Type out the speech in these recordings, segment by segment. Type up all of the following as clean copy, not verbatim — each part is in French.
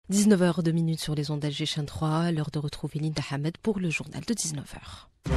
19h02 sur les ondes d'Alger Chaîne 3, l'heure de retrouver Linda Hamed pour le journal de 19h.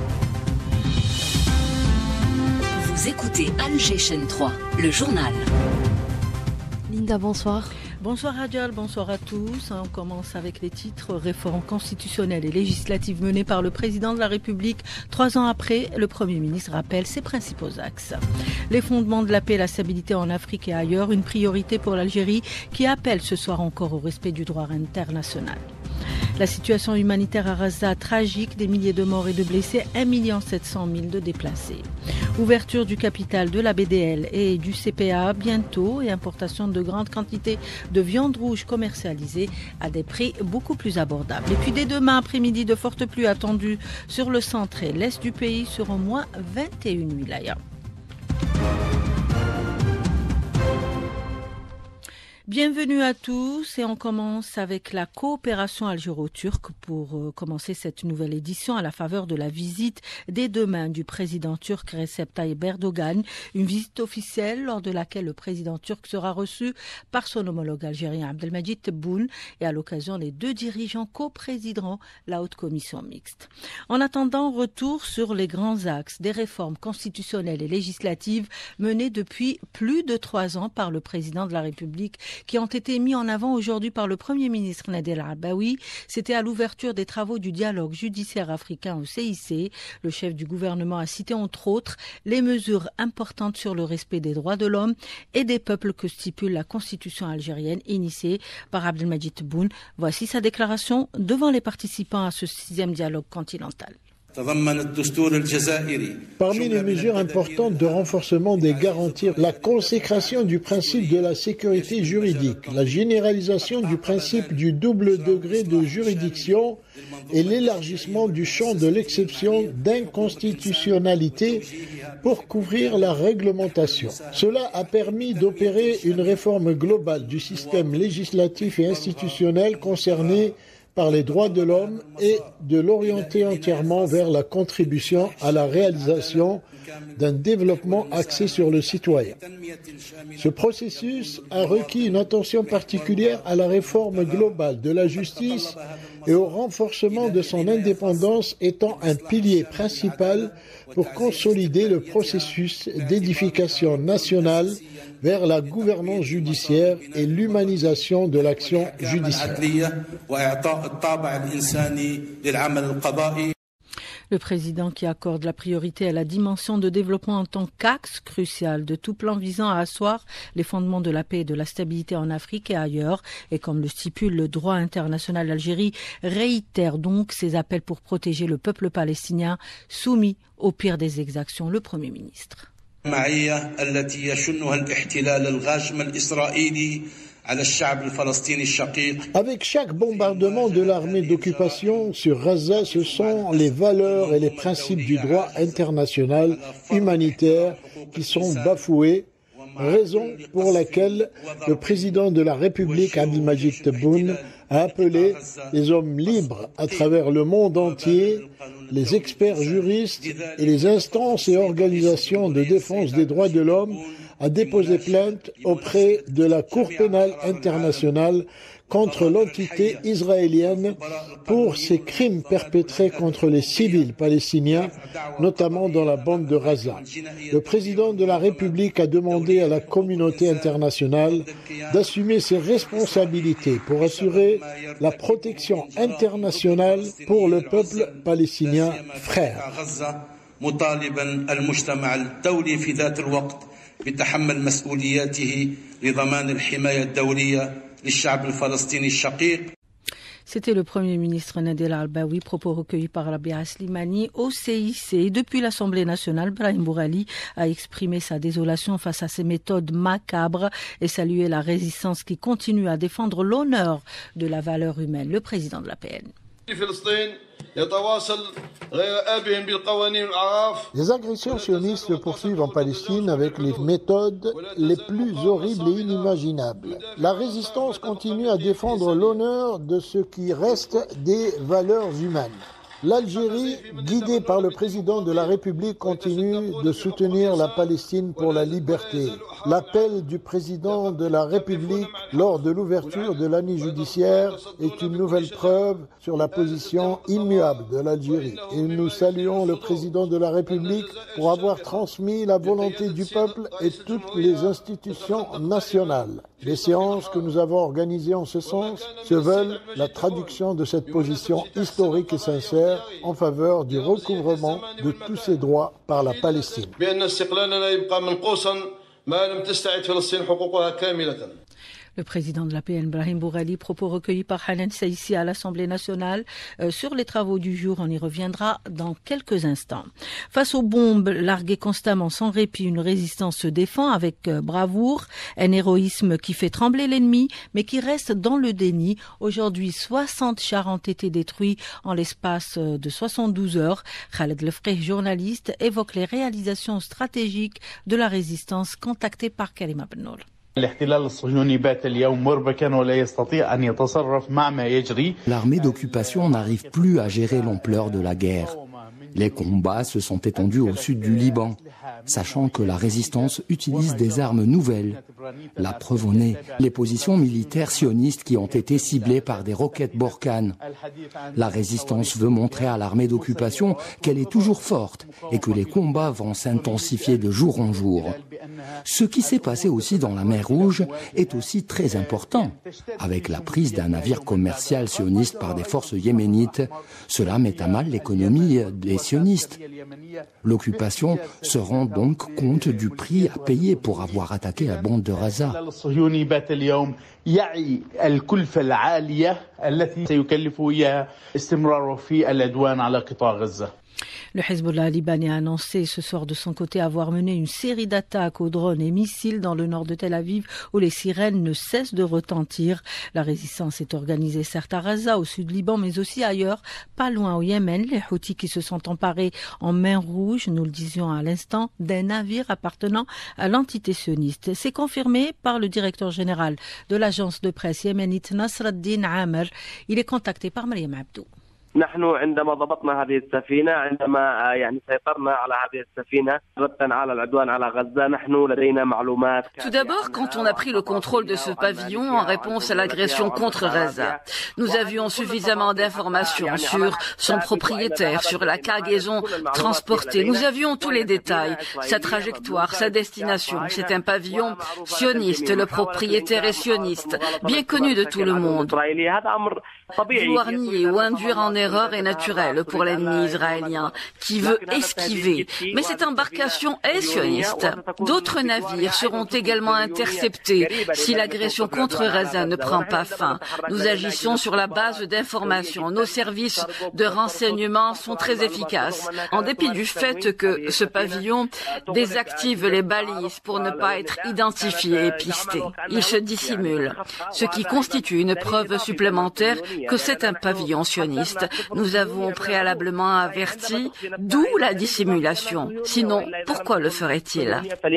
Vous écoutez Alger Chaîne 3, le journal. Linda, bonsoir. Bonsoir Adjal, bonsoir à tous. On commence avec les titres. Réformes constitutionnelles et législatives menées par le président de la République. 3 ans après, le Premier ministre rappelle ses principaux axes. Les fondements de la paix et la stabilité en Afrique et ailleurs, une priorité pour l'Algérie qui appelle ce soir encore au respect du droit international. La situation humanitaire à Gaza tragique, des milliers de morts et de blessés, 1 700 000 de déplacés. Ouverture du capital de la BDL et du CPA bientôt et importation de grandes quantités de viande rouge commercialisée à des prix beaucoup plus abordables. Et puis dès demain après-midi, de fortes pluies attendues sur le centre et l'est du pays sur au moins 21 wilayas. Bienvenue à tous et on commence avec la coopération algéro-turque pour commencer cette nouvelle édition à la faveur de la visite dès demain du président turc Recep Tayyip Erdogan, une visite officielle lors de laquelle le président turc sera reçu par son homologue algérien Abdelmadjid Tebboune et à l'occasion les deux dirigeants coprésideront la haute commission mixte. En attendant, retour sur les grands axes des réformes constitutionnelles et législatives menées depuis plus de 3 ans par le président de la République qui ont été mis en avant aujourd'hui par le Premier ministre Nadel Al-Baoui. C'était à l'ouverture des travaux du dialogue judiciaire africain au CIC. Le chef du gouvernement a cité entre autres les mesures importantes sur le respect des droits de l'homme et des peuples que stipule la constitution algérienne initiée par Abdelmadjid Tebboune. Voici sa déclaration devant les participants à ce 6e dialogue continental. Parmi les mesures importantes de renforcement des garanties, la consécration du principe de la sécurité juridique, la généralisation du principe du double degré de juridiction et l'élargissement du champ de l'exception d'inconstitutionnalité pour couvrir la réglementation. Cela a permis d'opérer une réforme globale du système législatif et institutionnel concerné par les droits de l'homme et de l'orienter entièrement vers la contribution à la réalisation d'un développement axé sur le citoyen. Ce processus a requis une attention particulière à la réforme globale de la justice et au renforcement de son indépendance étant un pilier principal pour consolider le processus d'édification nationale vers la gouvernance judiciaire et l'humanisation de l'action judiciaire. Le président qui accorde la priorité à la dimension de développement en tant qu'axe crucial de tout plan visant à asseoir les fondements de la paix et de la stabilité en Afrique et ailleurs. Et comme le stipule le droit international, l'Algérie réitère donc ses appels pour protéger le peuple palestinien soumis au pire des exactions. Le Premier ministre. Avec chaque bombardement de l'armée d'occupation sur Gaza, ce sont les valeurs et les principes du droit international humanitaire qui sont bafoués, raison pour laquelle le président de la République, Abdelmadjid Tebboune, a appelé les hommes libres à travers le monde entier, les experts juristes et les instances et organisations de défense des droits de l'homme à déposer plainte auprès de la Cour pénale internationale contre l'entité israélienne pour ses crimes perpétrés contre les civils palestiniens, notamment dans la bande de Gaza. Le président de la République a demandé à la communauté internationale d'assumer ses responsabilités pour assurer la protection internationale pour le peuple palestinien frère. بتحمل مسؤولياته لضمان الحماية الدولية للشعب الفلسطيني الشقيق. C'était le Premier ministre Nadel Al-Baoui, propos recueillis par Rabia Slimani au CIC. Depuis l'Assemblée nationale, Brahim Bourali a exprimé sa désolation face à ces méthodes macabres et salué la résistance qui continue à défendre l'honneur de la valeur humaine. Le président de la PN. Les agressions sionistes se poursuivent en Palestine avec les méthodes les plus horribles et inimaginables. La résistance continue à défendre l'honneur de ce qui reste des valeurs humaines. L'Algérie, guidée par le président de la République, continue de soutenir la Palestine pour la liberté. L'appel du président de la République lors de l'ouverture de l'année judiciaire est une nouvelle preuve sur la position immuable de l'Algérie. Et nous saluons le président de la République pour avoir transmis la volonté du peuple et toutes les institutions nationales. Les séances que nous avons organisées en ce sens se veulent la traduction de cette position historique et sincère en faveur du recouvrement de tous ces droits par la Palestine. Le président de l'APN, Brahim Bourali, propos recueillis par Hanan Saïssi à l'Assemblée nationale sur les travaux du jour. On y reviendra dans quelques instants. Face aux bombes larguées constamment sans répit, une résistance se défend avec bravoure, un héroïsme qui fait trembler l'ennemi, mais qui reste dans le déni. Aujourd'hui, 60 chars ont été détruits en l'espace de 72 heures. Khaled Lefreh, journaliste, évoque les réalisations stratégiques de la résistance contactée par Karima Bennour. L'armée d'occupation n'arrive plus à gérer l'ampleur de la guerre. Les combats se sont étendus au sud du Liban, sachant que la résistance utilise des armes nouvelles. La preuve en est les positions militaires sionistes qui ont été ciblées par des roquettes Borkan. La résistance veut montrer à l'armée d'occupation qu'elle est toujours forte et que les combats vont s'intensifier de jour en jour. Ce qui s'est passé aussi dans la mer Rouge est aussi très important. Avec la prise d'un navire commercial sioniste par des forces yéménites, cela met à mal l'économie des sionistes. L'occupation se rend donc compte du prix à payer pour avoir attaqué la bande de Gaza. Le Hezbollah libanais a annoncé ce soir de son côté avoir mené une série d'attaques aux drones et missiles dans le nord de Tel Aviv où les sirènes ne cessent de retentir. La résistance est organisée certes à Gaza, au sud Liban, mais aussi ailleurs, pas loin au Yémen. Les Houthis qui se sont emparés en mer Rouge, nous le disions à l'instant, d'un navire appartenant à l'entité sioniste. C'est confirmé par le directeur général de l'agence de presse yéménite Nasr ad-Din Amer. Il est contacté par Mariam Abdou. نحن عندما ضبطنا هذه السفينة عندما سيطرنا على هذه السفينة ردا على العدوان على غزة نحن لدينا معلومات. Tout d'abord, quand on a pris le contrôle de ce pavillon en réponse à l'agression contre Gaza, nous avions suffisamment d'informations sur son propriétaire, sur la cargaison transportée. Nous avions tous les détails, sa trajectoire, sa destination. C'est un pavillon sioniste, le propriétaire est sioniste, bien connu de tout le monde. Vouloir nier ou induire en erreur est naturel pour l'ennemi israélien qui veut esquiver. Mais cette embarcation est sioniste. D'autres navires seront également interceptés si l'agression contre Gaza ne prend pas fin. Nous agissons sur la base d'informations. Nos services de renseignement sont très efficaces. En dépit du fait que ce pavillon désactive les balises pour ne pas être identifié et pisté. Il se dissimule, ce qui constitue une preuve supplémentaire que c'est un pavillon sioniste. Nous avons préalablement averti, d'où la dissimulation. Sinon, pourquoi le ferait-il ?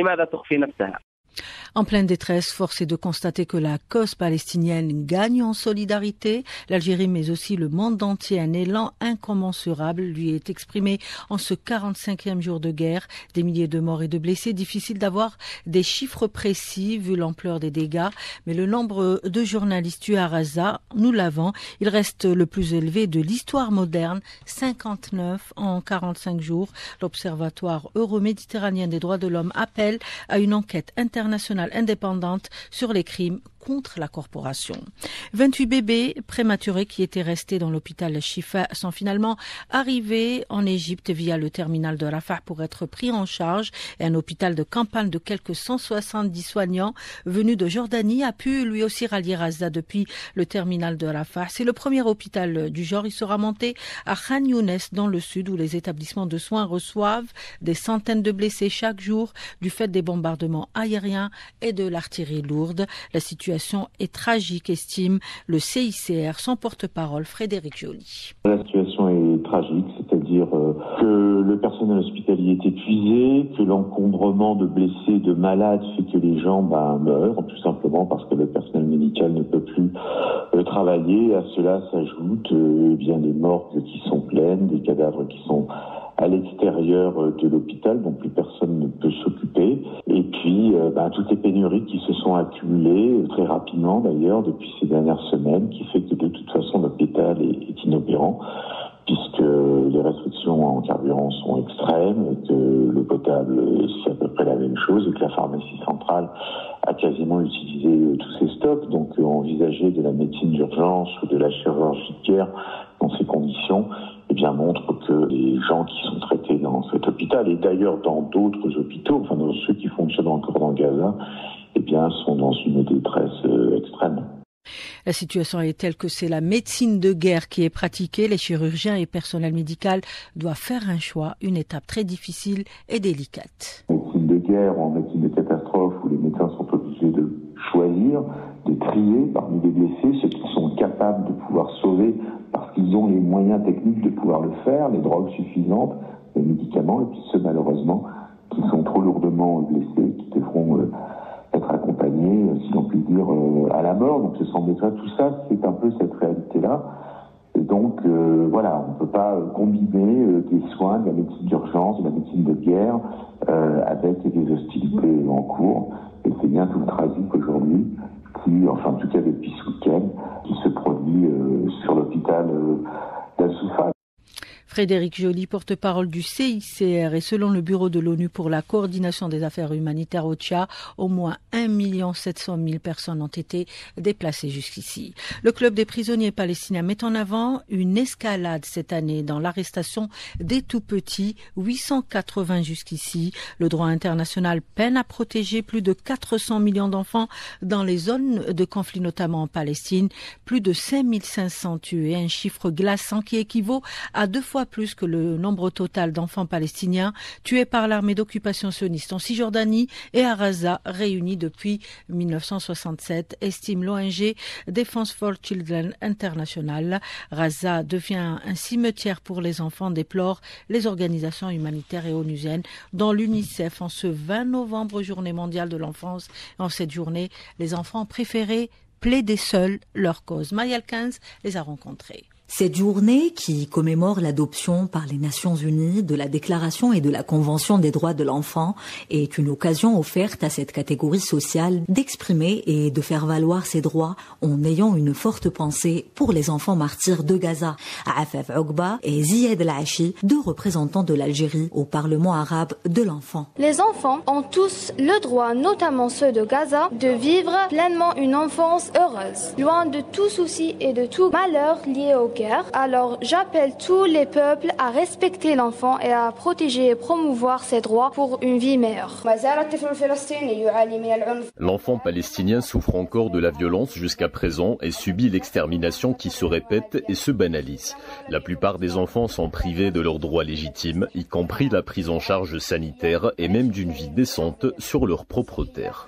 En pleine détresse, force est de constater que la cause palestinienne gagne en solidarité. L'Algérie, mais aussi le monde entier, un élan incommensurable lui est exprimé en ce 45e jour de guerre. Des milliers de morts et de blessés. Difficile d'avoir des chiffres précis vu l'ampleur des dégâts. Mais le nombre de journalistes tués à Gaza, nous l'avons. Il reste le plus élevé de l'histoire moderne. 59 en 45 jours. L'Observatoire euro-méditerranéen des droits de l'homme appelle à une enquête internationale indépendante sur les crimes contre la corporation. 28 bébés prématurés qui étaient restés dans l'hôpital Shifa sont finalement arrivés en Égypte via le terminal de Rafah pour être pris en charge. Et un hôpital de campagne de quelques 170 soignants venus de Jordanie a pu lui aussi rallier Gaza depuis le terminal de Rafah. C'est le premier hôpital du genre. Il sera monté à Khan Younes dans le sud où les établissements de soins reçoivent des centaines de blessés chaque jour du fait des bombardements aériens et de l'artillerie lourde. La situation est tragique, estime le CICR, son porte-parole Frédéric Joly. La situation est tragique, c'est-à-dire que le personnel hospitalier est épuisé, que l'encombrement de blessés, de malades fait que les gens meurent, tout simplement parce que le personnel médical ne peut plus travailler. À cela s'ajoutent bien des morgues qui sont pleines, des cadavres qui sont à l'extérieur de l'hôpital, dont plus personne ne peut s'occuper. Et puis, toutes les pénuries qui se sont accumulées très rapidement d'ailleurs depuis ces dernières semaines, qui fait que de toute façon l'hôpital est inopérant, puisque les restrictions en carburant sont extrêmes, et que le potable c'est à peu près la même chose, et que la pharmacie centrale a quasiment utilisé tous ses stocks. Donc envisager de la médecine d'urgence ou de la chirurgie de guerre dans ces conditions, montre que les gens qui sont traités dans cet hôpital, et d'ailleurs dans d'autres hôpitaux, dans ceux qui fonctionnent encore dans Gaza, sont dans une détresse extrême. La situation est telle que c'est la médecine de guerre qui est pratiquée. Les chirurgiens et personnel médical doivent faire un choix, une étape très difficile et délicate. En médecine de guerre ou en médecine de catastrophe, où les médecins sont obligés de choisir, de trier parmi les blessés ceux qui sont capables de pouvoir sauver parce qu'ils ont les moyens techniques de pouvoir le faire, les drogues suffisantes, les médicaments, et puis ceux malheureusement qui sont trop lourdement blessés, qui devront être accompagnés, si l'on peut dire, à la mort. Donc ce sont tout ça, c'est un peu cette réalité-là. Et donc on ne peut pas combiner des soins, de la médecine d'urgence, de la médecine de guerre avec des hostilités en cours. Et c'est bien tout le tragique aujourd'hui en tout cas depuis ce week-end, qui se produit sur l'hôpital d'Al-Soufa. Frédéric Joly, porte-parole du CICR, et selon le Bureau de l'ONU pour la coordination des affaires humanitaires au Tchad, au moins 1 700 000 personnes ont été déplacées jusqu'ici. Le club des prisonniers palestiniens met en avant une escalade cette année dans l'arrestation des tout-petits, 880 jusqu'ici. Le droit international peine à protéger plus de 400 millions d'enfants dans les zones de conflit, notamment en Palestine. Plus de 5500 tués, un chiffre glaçant qui équivaut à 2 fois plus que le nombre total d'enfants palestiniens tués par l'armée d'occupation sioniste en Cisjordanie et à Gaza, réunis depuis 1967, estime l'ONG Defense for Children International. Gaza devient un cimetière pour les enfants, déplorent les organisations humanitaires et onusiennes, dont l'UNICEF en ce 20 novembre, journée mondiale de l'enfance. En cette journée, les enfants préférés plaidaient seuls leur cause. Marielle 15 les a rencontrés. Cette journée, qui commémore l'adoption par les Nations Unies de la Déclaration et de la Convention des droits de l'enfant, est une occasion offerte à cette catégorie sociale d'exprimer et de faire valoir ses droits en ayant une forte pensée pour les enfants martyrs de Gaza. Afaf Ougba et Ziad El-Achi, 2 représentants de l'Algérie au Parlement arabe de l'enfant. Les enfants ont tous le droit, notamment ceux de Gaza, de vivre pleinement une enfance heureuse, loin de tout souci et de tout malheur lié au guerre. Alors j'appelle tous les peuples à respecter l'enfant et à protéger et promouvoir ses droits pour une vie meilleure. L'enfant palestinien souffre encore de la violence jusqu'à présent et subit l'extermination qui se répète et se banalise. La plupart des enfants sont privés de leurs droits légitimes, y compris la prise en charge sanitaire et même d'une vie décente sur leur propre terre.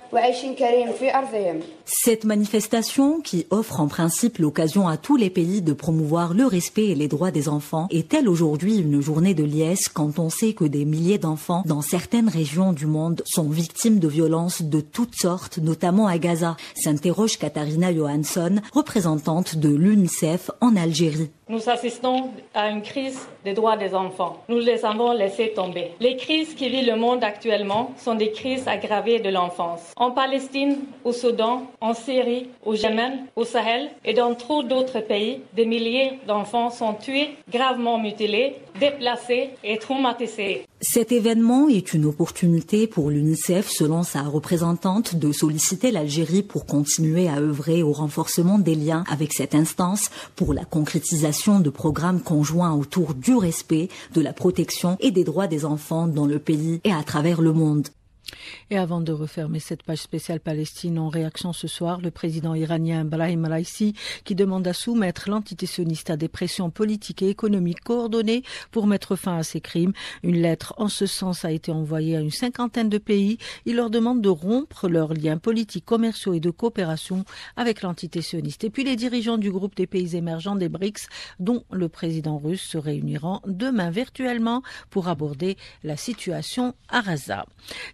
Cette manifestation, qui offre en principe l'occasion à tous les pays de promouvoir le respect et les droits des enfants, est-elle aujourd'hui une journée de liesse quand on sait que des milliers d'enfants dans certaines régions du monde sont victimes de violences de toutes sortes, notamment à Gaza, s'interroge Katharina Johansson, représentante de l'UNICEF en Algérie. Nous assistons à une crise des droits des enfants. Nous les avons laissés tomber. Les crises qui vit le monde actuellement sont des crises aggravées de l'enfance. En Palestine, au Soudan, en Syrie, au Yémen, au Sahel et dans trop d'autres pays, des milliers d'enfants sont tués, gravement mutilés, déplacés et traumatisés. Cet événement est une opportunité pour l'UNICEF, selon sa représentante, de solliciter l'Algérie pour continuer à œuvrer au renforcement des liens avec cette instance pour la concrétisation de programmes conjoints autour du respect, de la protection et des droits des enfants dans le pays et à travers le monde. Et avant de refermer cette page spéciale Palestine, en réaction ce soir, le président iranien Brahim Raisi qui demande à soumettre l'entité sioniste à des pressions politiques et économiques coordonnées pour mettre fin à ces crimes. Une lettre en ce sens a été envoyée à une 50aine de pays. Il leur demande de rompre leurs liens politiques, commerciaux et de coopération avec l'entité sioniste. Et puis les dirigeants du groupe des pays émergents des BRICS, dont le président russe, se réuniront demain virtuellement pour aborder la situation à Gaza.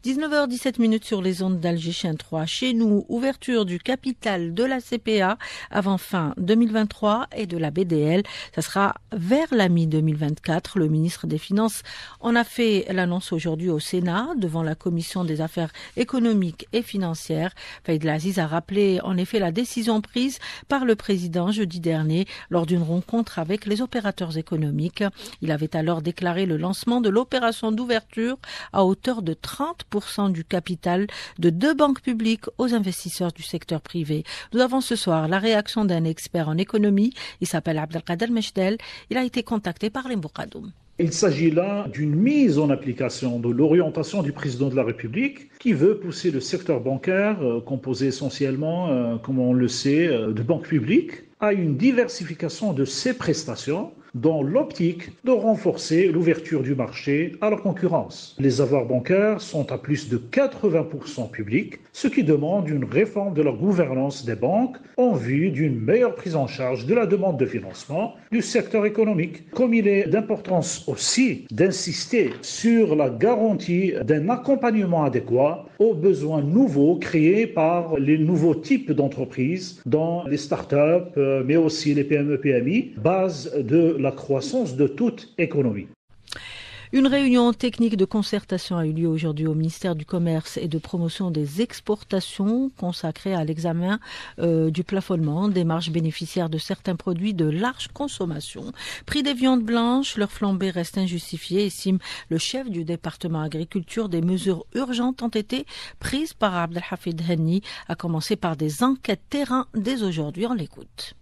19h17 sur les ondes d'Alger Chaîne 3. Chez nous, ouverture du capital de la CPA avant fin 2023 et de la BDL. Ça sera vers la mi-2024. Le ministre des Finances en a fait l'annonce aujourd'hui au Sénat devant la Commission des affaires économiques et financières. Faïd Aziz a rappelé en effet la décision prise par le président jeudi dernier lors d'une rencontre avec les opérateurs économiques. Il avait alors déclaré le lancement de l'opération d'ouverture à hauteur de 30% du capital de 2 banques publiques aux investisseurs du secteur privé. Nous avons ce soir la réaction d'un expert en économie. Il s'appelle Abdelkader Meshdel. Il a été contacté par les Mboukadoum. Il s'agit là d'une mise en application de l'orientation du président de la République qui veut pousser le secteur bancaire, composé essentiellement, comme on le sait, de banques publiques, à une diversification de ses prestations dans l'optique de renforcer l'ouverture du marché à la concurrence. Les avoirs bancaires sont à plus de 80% publics, ce qui demande une réforme de la gouvernance des banques en vue d'une meilleure prise en charge de la demande de financement du secteur économique. Comme il est d'importance aussi d'insister sur la garantie d'un accompagnement adéquat aux besoins nouveaux créés par les nouveaux types d'entreprises dans les startups, mais aussi les PME-PMI, base de la croissance de toute économie. Une réunion technique de concertation a eu lieu aujourd'hui au ministère du Commerce et de Promotion des Exportations consacrée à l'examen du plafonnement des marges bénéficiaires de certains produits de large consommation. Prix des viandes blanches, leur flambée reste injustifiée, estime le chef du département agriculture. Des mesures urgentes ont été prises par Abdelhafid Henni, à commencer par des enquêtes terrain dès aujourd'hui. On l'écoute.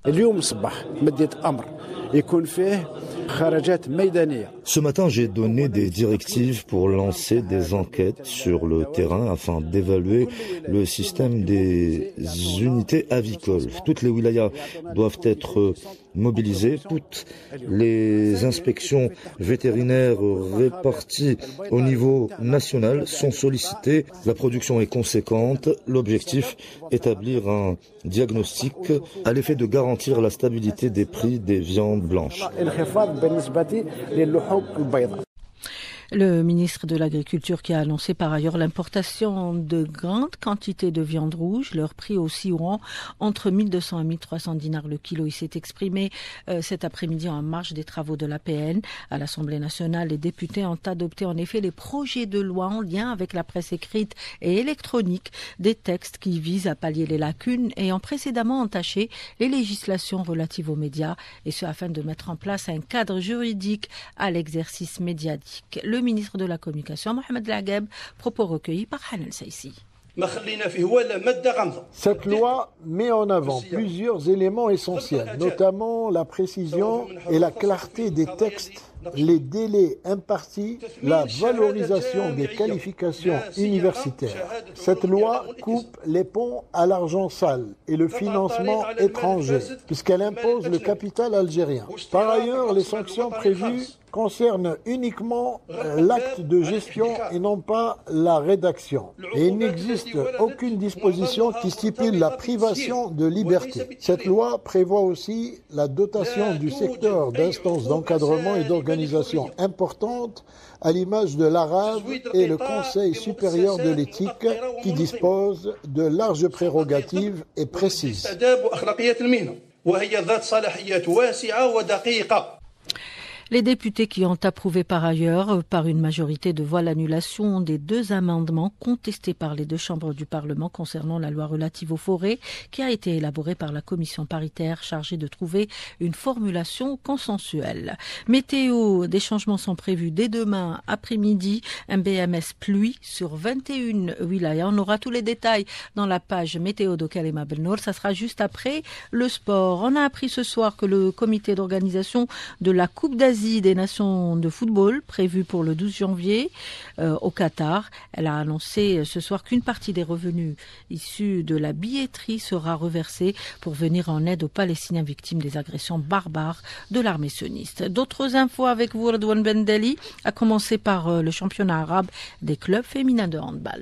Ce matin, j'ai donné des directives pour lancer des enquêtes sur le terrain afin d'évaluer le système des unités avicoles. Toutes les wilayas doivent être mobilisées, toutes les inspections vétérinaires réparties au niveau national sont sollicitées. La production est conséquente. L'objectif, établir un diagnostic à l'effet de garantir la stabilité des prix des viandes blanches. Le ministre de l'Agriculture qui a annoncé par ailleurs l'importation de grandes quantités de viande rouge, leur prix oscilleront entre 1200 et 1300 dinars le kilo. Il s'est exprimé cet après-midi en marge des travaux de l'APN. À l'Assemblée nationale, les députés ont adopté en effet les projets de loi en lien avec la presse écrite et électronique, des textes qui visent à pallier les lacunes ayant précédemment entaché les législations relatives aux médias, et ce afin de mettre en place un cadre juridique à l'exercice médiatique. Le ministre de la Communication, Mohamed Lagheb, propos recueillis par Hanan Saïsi. Cette loi met en avant plusieurs éléments essentiels, notamment la précision et la clarté des textes, les délais impartis, la valorisation des qualifications universitaires. Cette loi coupe les ponts à l'argent sale et le financement étranger, puisqu'elle impose le capital algérien. Par ailleurs, les sanctions prévues concernent uniquement l'acte de gestion et non pas la rédaction. Et il n'existe aucune disposition qui stipule la privation de liberté. Cette loi prévoit aussi la dotation du secteur d'instances d'encadrement et d'organisation importantes, à l'image de l'ARAV et le Conseil supérieur de l'éthique, qui dispose de larges prérogatives et précises. Les députés qui ont approuvé par ailleurs, par une majorité de voix, l'annulation des 2 amendements contestés par les 2 chambres du Parlement concernant la loi relative aux forêts, qui a été élaborée par la commission paritaire chargée de trouver une formulation consensuelle. Météo, des changements sont prévus dès demain après-midi. Un BMS pluie sur 21 wilayas. On aura tous les détails dans la page météo de Kalema Belnour. Ça sera juste après le sport. On a appris ce soir que le comité d'organisation de la Coupe d'Asie d'Asie des Nations de football prévue pour le 12 janvier au Qatar. Elle a annoncé ce soir qu'une partie des revenus issus de la billetterie sera reversée pour venir en aide aux Palestiniens victimes des agressions barbares de l'armée sioniste. D'autres infos avec vous, Redouane Bendali, à commencer par le championnat arabe des clubs féminins de handball.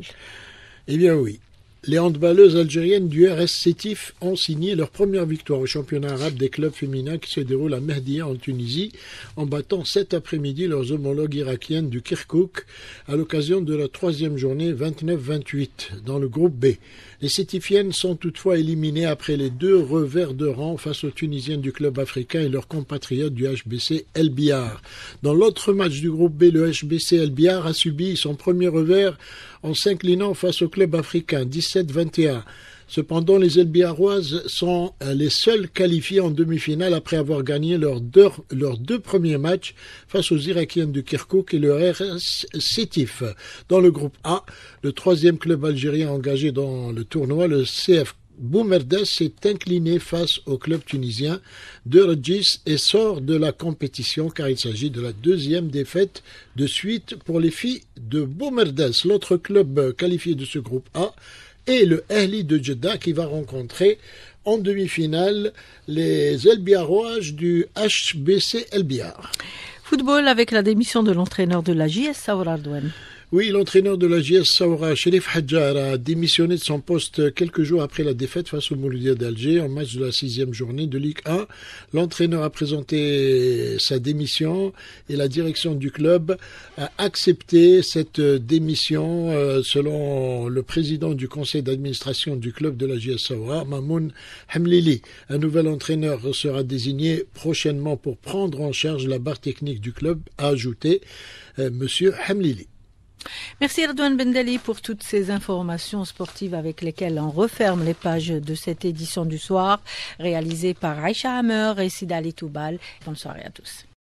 Eh bien oui. Les handballeuses algériennes du RS Sétif ont signé leur première victoire au championnat arabe des clubs féminins qui se déroule à Mehdia en Tunisie en battant cet après-midi leurs homologues irakiennes du Kirkouk à l'occasion de la troisième journée 29-28 dans le groupe B. Les Sétifiennes sont toutefois éliminées après les 2 revers de rang face aux Tunisiennes du club africain et leurs compatriotes du HBC El Biar. Dans l'autre match du groupe B, le HBC El Biar a subi son premier revers en s'inclinant face au club africain 17-21. Cependant, les Elbiaroises sont les seules qualifiées en demi-finale après avoir gagné leurs deux premiers matchs face aux Irakiennes du Kirkouk et le RS Sétif. Dans le groupe A, le 3e club algérien engagé dans le tournoi, le CF Boumerdès, s'est incliné face au club tunisien de Rungis et sort de la compétition car il s'agit de la 2e défaite de suite pour les filles de Boumerdès. L'autre club qualifié de ce groupe A est le Ahli de Jeddah qui va rencontrer en demi-finale les Elbiaroises du HBC El Biar. Football avec la démission de l'entraîneur de la JS Saoura Redouane. Oui, l'entraîneur de la JS Saoura, Cherif Hadjar, a démissionné de son poste quelques jours après la défaite face au Mouloudia d'Alger en match de la 6e journée de Ligue 1. L'entraîneur a présenté sa démission et la direction du club a accepté cette démission selon le président du conseil d'administration du club de la JS Saoura, Mamoun Hamlili. Un nouvel entraîneur sera désigné prochainement pour prendre en charge la barre technique du club, a ajouté Monsieur Hamlili. Merci Redouane Bendali pour toutes ces informations sportives avec lesquelles on referme les pages de cette édition du soir, réalisée par Aïcha Hammer et Sidali Toubal. Bonne soirée à tous.